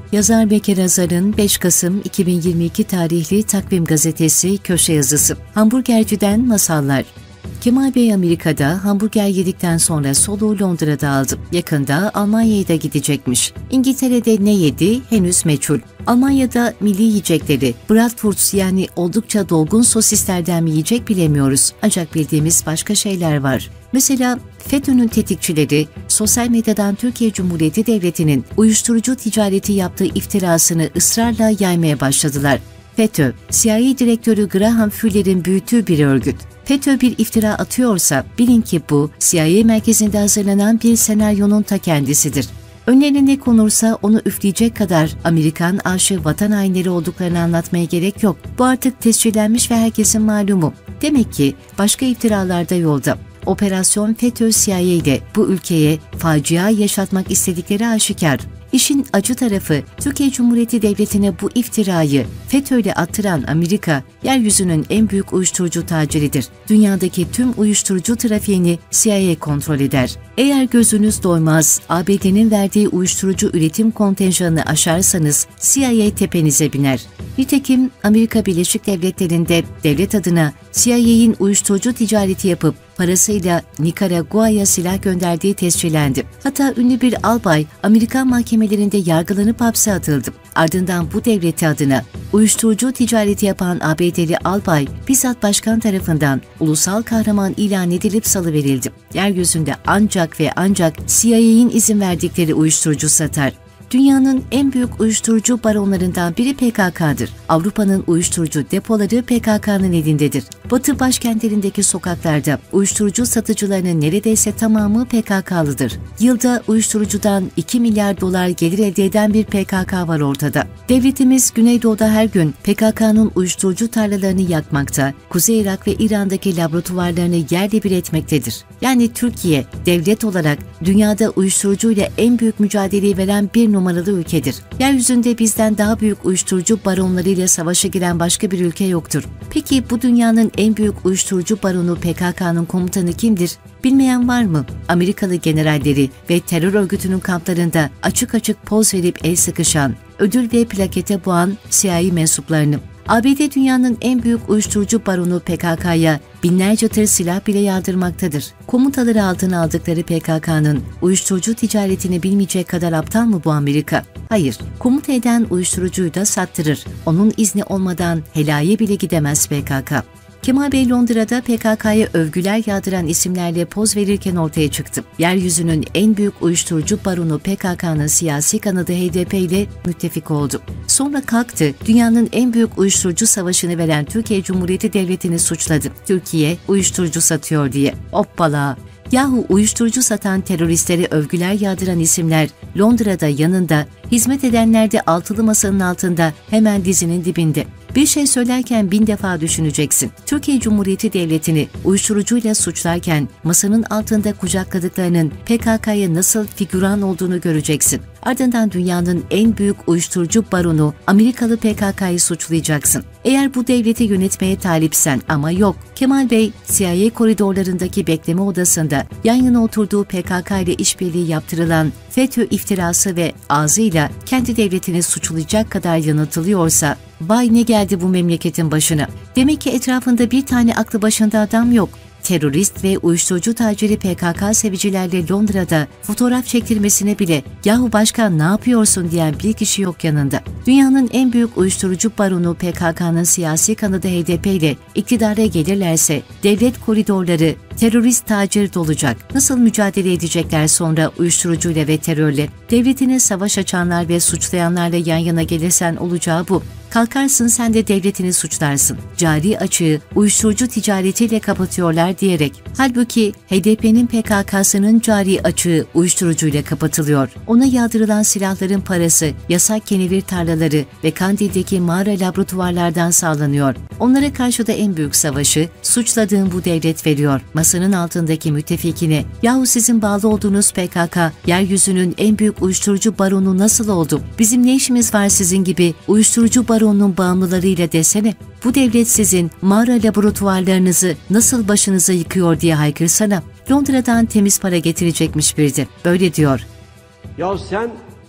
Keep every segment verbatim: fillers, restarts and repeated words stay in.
Yazar Bekir Azar'ın beş Kasım iki bin yirmi iki tarihli Takvim Gazetesi köşe yazısı. Hamburgerciden masallar. Kemal Bey Amerika'da hamburger yedikten sonra soluğu Londra'da aldı. Yakında Almanya'ya da gidecekmiş. İngiltere'de ne yedi henüz meçhul. Almanya'da milli yiyecekleri, Bratwurst yani oldukça dolgun sosislerden mi yiyecek bilemiyoruz. Ancak bildiğimiz başka şeyler var. Mesela FETÖ'nün tetikçileri sosyal medyadan Türkiye Cumhuriyeti Devleti'nin uyuşturucu ticareti yaptığı iftirasını ısrarla yaymaya başladılar. FETÖ, C I A direktörü Graham Fuller'in büyüttüğü bir örgüt. FETÖ bir iftira atıyorsa bilin ki bu C I A merkezinde hazırlanan bir senaryonun ta kendisidir. Önlerine ne konursa onu üfleyecek kadar Amerikan aşı vatan hainleri olduklarını anlatmaya gerek yok. Bu artık tescillenmiş ve herkesin malumu. Demek ki başka iftiralar da yolda. Operasyon FETÖ C I A ile bu ülkeye facia yaşatmak istedikleri aşikar. İşin acı tarafı Türkiye Cumhuriyeti Devleti'ne bu iftirayı FETÖ'yle attıran Amerika, yeryüzünün en büyük uyuşturucu taciridir. Dünyadaki tüm uyuşturucu trafiğini C I A kontrol eder. Eğer gözünüz doymaz, A B D'nin verdiği uyuşturucu üretim kontenjanını aşarsanız C I A tepenize biner. Nitekim Amerika Birleşik Devletleri'nde devlet adına C I A'nin uyuşturucu ticareti yapıp parasıyla Nikaragua'ya silah gönderdiği tescillendi. Hatta ünlü bir albay Amerikan mahkemelerinde yargılanıp hapse atıldı. Ardından bu devleti adına uyuşturucu ticareti yapan A B D'li albay bizzat başkan tarafından ulusal kahraman ilan edilip salıverildi. Yeryüzünde ancak ve ancak C I A'nin izin verdikleri uyuşturucu satar. Dünyanın en büyük uyuşturucu baronlarından biri P K K'dır. Avrupa'nın uyuşturucu depoları P K K'nın elindedir. Batı başkentlerindeki sokaklarda uyuşturucu satıcılarının neredeyse tamamı P K K'lıdır. Yılda uyuşturucudan iki milyar dolar gelir elde eden bir P K K var ortada. Devletimiz Güneydoğu'da her gün P K K'nın uyuşturucu tarlalarını yakmakta, Kuzey Irak ve İran'daki laboratuvarlarını yerle bir etmektedir. Yani Türkiye, devlet olarak dünyada uyuşturucuyla en büyük mücadeleyi veren bir numaralı ülkedir. Yeryüzünde bizden daha büyük uyuşturucu baronlarıyla savaşa giren başka bir ülke yoktur. Peki bu dünyanın en büyük uyuşturucu baronu P K K'nın komutanı kimdir? Bilmeyen var mı? Amerikalı generalleri ve terör örgütünün kamplarında açık açık poz verip el sıkışan, ödül ve plakete boğan C I A mensuplarını. A B D dünyanın en büyük uyuşturucu baronu P K K'ya binlerce tır silah bile yağdırmaktadır. Komutaları altına aldıkları P K K'nın uyuşturucu ticaretini bilmeyecek kadar aptal mı bu Amerika? Hayır, komuta eden uyuşturucuyu da sattırır. Onun izni olmadan helaya bile gidemez P K K. Kemal Bey Londra'da P K K'ya övgüler yağdıran isimlerle poz verirken ortaya çıktı. Yeryüzünün en büyük uyuşturucu baronu P K K'nın siyasi kanadı H D P ile müttefik oldu. Sonra kalktı, dünyanın en büyük uyuşturucu savaşını veren Türkiye Cumhuriyeti Devleti'ni suçladı. Türkiye uyuşturucu satıyor diye. Hoppala! Yahu uyuşturucu satan teröristlere övgüler yağdıran isimler Londra'da yanında, hizmet edenler de altılı masanın altında hemen dizinin dibinde. Bir şey söylerken bin defa düşüneceksin. Türkiye Cumhuriyeti Devleti'ni uyuşturucuyla suçlarken masanın altında kucakladıklarının P K K'ya nasıl figüran olduğunu göreceksin. Ardından dünyanın en büyük uyuşturucu baronu Amerikalı P K K'yı suçlayacaksın. Eğer bu devleti yönetmeye talipsen ama yok. Kemal Bey, C I A koridorlarındaki bekleme odasında yan yana oturduğu P K K ile işbirliği yaptırılan FETÖ iftirası ve ağzıyla kendi devletini suçlayacak kadar yanıltılıyorsa, vay ne geldi bu memleketin başına. Demek ki etrafında bir tane aklı başında adam yok. Terörist ve uyuşturucu taciri P K K sevicilerle Londra'da fotoğraf çektirmesine bile "Yahu başkan ne yapıyorsun?" diyen bir kişi yok yanında. Dünyanın en büyük uyuşturucu baronu P K K'nın siyasi kanadı H D P ile iktidara gelirlerse devlet koridorları terörist tacir dolacak. Nasıl mücadele edecekler sonra uyuşturucuyla ve terörle? Devletine savaş açanlar ve suçlayanlarla yan yana gelirsen olacağı bu. Kalkarsın sen de devletini suçlarsın. Cari açığı uyuşturucu ticaretiyle kapatıyorlar diyerek. Halbuki H D P'nin P K K'sının cari açığı uyuşturucuyla kapatılıyor. Ona yağdırılan silahların parası, yasak kenevir tarlaları ve Kandil'deki mağara laboratuvarlardan sağlanıyor. Onlara karşı da en büyük savaşı suçladığın bu devlet veriyor. Masanın altındaki müttefikine, yahu sizin bağlı olduğunuz P K K, yeryüzünün en büyük uyuşturucu baronu nasıl oldu? Bizim ne işimiz var sizin gibi uyuşturucu baronunun bağımlılarıyla desene. Bu devlet sizin mağara laboratuvarlarınızı nasıl başınıza yıkıyor diye haykırsana. Londra'dan temiz para getirecekmiş bir de. Böyle diyor. Ya sen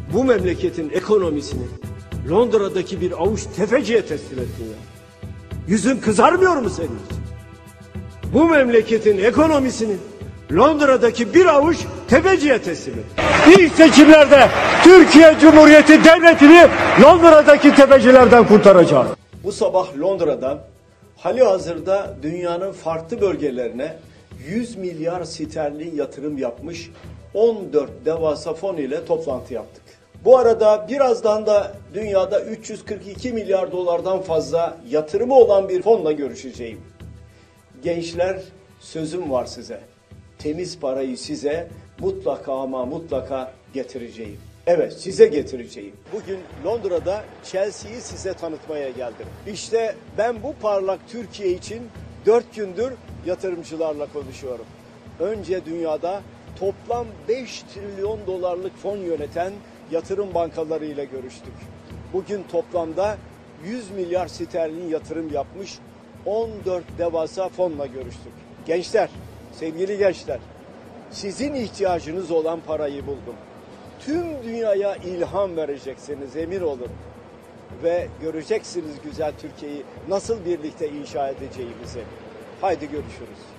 bu memleketin ekonomisini Londra'daki bir avuç tefeciye teslim ettin ya. Yüzün kızarmıyor mu senin için? Bu memleketin ekonomisini Londra'daki bir avuç tefeciye teslim ettin. İlk seçimlerde Türkiye Cumhuriyeti Devleti'ni Londra'daki tefecilerden kurtaracağız. Bu sabah Londra'da halihazırda dünyanın farklı bölgelerine yüz milyar sterlin yatırım yapmış on dört devasa fon ile toplantı yaptık. Bu arada birazdan da dünyada üç yüz kırk iki milyar dolardan fazla yatırımı olan bir fonla görüşeceğim. Gençler, sözüm var size. Temiz parayı size mutlaka ama mutlaka getireceğim. Evet, size getireceğim. Bugün Londra'da Chelsea'yi size tanıtmaya geldim. İşte ben bu parlak Türkiye için dört gündür yatırımcılarla konuşuyorum. Önce dünyada toplam beş trilyon dolarlık fon yöneten yatırım bankalarıyla görüştük. Bugün toplamda yüz milyar sterlin yatırım yapmış on dört devasa fonla görüştük. Gençler, sevgili gençler, sizin ihtiyacınız olan parayı buldum. Tüm dünyaya ilham vereceksiniz, emin olun. Ve göreceksiniz güzel Türkiye'yi nasıl birlikte inşa edeceğimizi. Haydi görüşürüz.